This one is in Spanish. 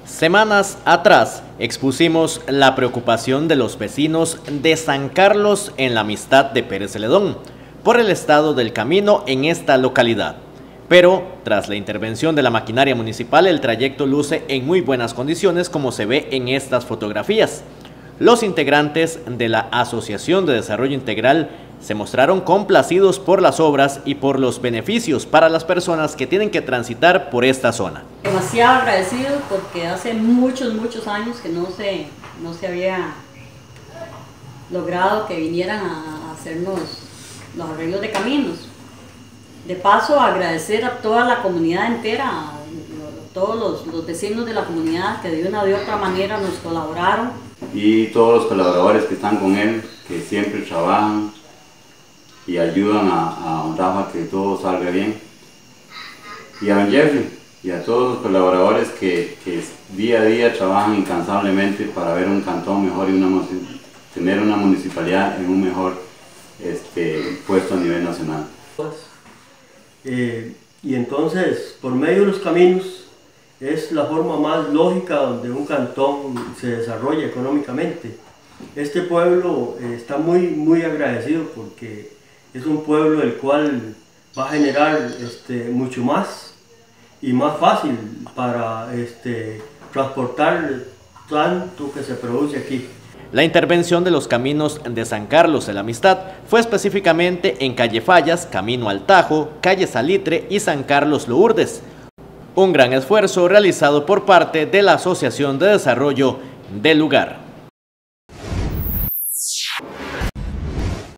Semanas atrás expusimos la preocupación de los vecinos de San Carlos en la Amistad de Pérez Zeledón por el estado del camino en esta localidad. Pero, tras la intervención de la maquinaria municipal, el trayecto luce en muy buenas condiciones como se ve en estas fotografías. Los integrantes de la Asociación de Desarrollo Integral se mostraron complacidos por las obras y por los beneficios para las personas que tienen que transitar por esta zona. Demasiado agradecido porque hace muchos años que no se había logrado que vinieran a hacernos los arreglos de caminos. De paso, agradecer a toda la comunidad entera, a todos los vecinos de la comunidad que de una u otra manera nos colaboraron. Y todos los colaboradores que están con él, que siempre trabajan y ayudan a Rafa que todo salga bien. Y a don Jeffrey y a todos los colaboradores que día a día trabajan incansablemente para ver un cantón mejor y tener una municipalidad en un mejor puesto a nivel nacional. Y entonces, por medio de los caminos, es la forma más lógica donde un cantón se desarrolla económicamente. Este pueblo está muy agradecido porque es un pueblo el cual va a generar mucho más y más fácil para transportar tanto que se produce aquí. La intervención de los caminos de San Carlos de la Amistad fue específicamente en Calle Fallas, Camino al Tajo, Calle Salitre y San Carlos Lourdes. Un gran esfuerzo realizado por parte de la Asociación de Desarrollo del lugar.